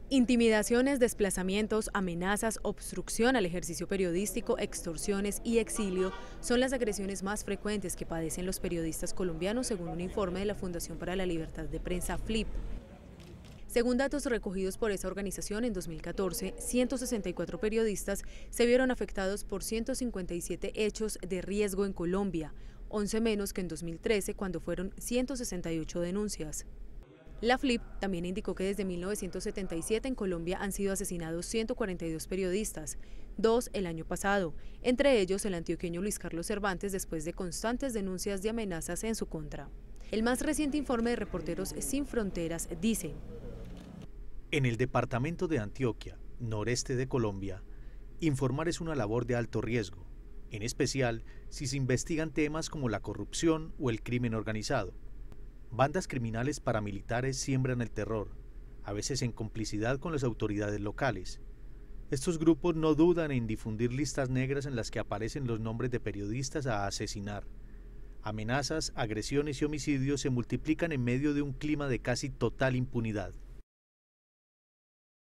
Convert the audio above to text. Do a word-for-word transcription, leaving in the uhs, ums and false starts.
Intimidaciones, desplazamientos, amenazas, obstrucción al ejercicio periodístico, extorsiones y exilio son las agresiones más frecuentes que padecen los periodistas colombianos, según un informe de la Fundación para la Libertad de Prensa, FLIP. Según datos recogidos por esa organización, en dos mil catorce, ciento sesenta y cuatro periodistas se vieron afectados por ciento cincuenta y siete hechos de riesgo en Colombia, once menos que en dos mil trece, cuando fueron ciento sesenta y ocho denuncias. La FLIP también indicó que desde mil novecientos setenta y siete en Colombia han sido asesinados ciento cuarenta y dos periodistas, dos el año pasado, entre ellos el antioqueño Luis Carlos Cervantes, después de constantes denuncias de amenazas en su contra. El más reciente informe de Reporteros Sin Fronteras dice: en el departamento de Antioquia, noreste de Colombia, informar es una labor de alto riesgo, en especial si se investigan temas como la corrupción o el crimen organizado. Bandas criminales paramilitares siembran el terror, a veces en complicidad con las autoridades locales. Estos grupos no dudan en difundir listas negras en las que aparecen los nombres de periodistas a asesinar. Amenazas, agresiones y homicidios se multiplican en medio de un clima de casi total impunidad.